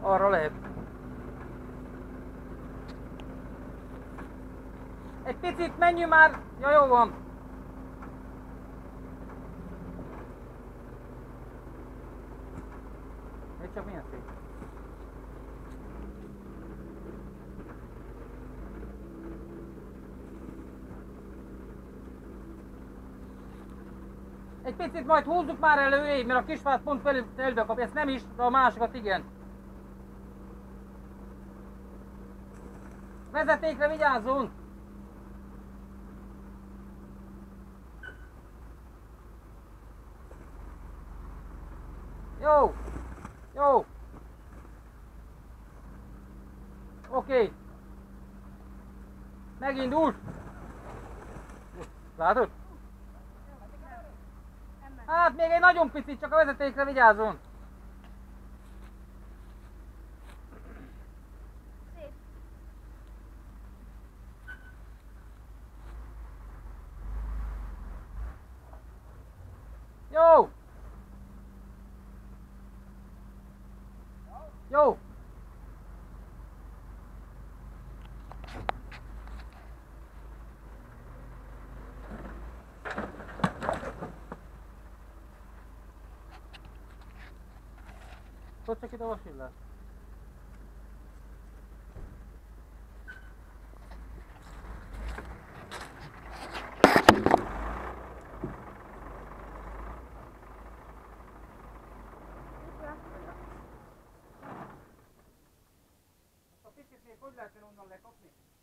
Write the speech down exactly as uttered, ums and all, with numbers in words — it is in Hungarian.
Arra lehet. Egy picit menjünk már! Ja, jó van! Még csak milyen szép. Egy picit majd húzzuk már elő, mert a kisfát pont fel, felbe kapja. Ezt nem is, de a másikat igen. Vezetékre vigyázzunk! Jó! Jó! Oké! Megindul! Látod? Hát még egy nagyon picit, csak a vezetékre vigyázzon! Jó! Jó! Tudsz csak ide a vasillát? A picit még hogy lehet onnan lekapni?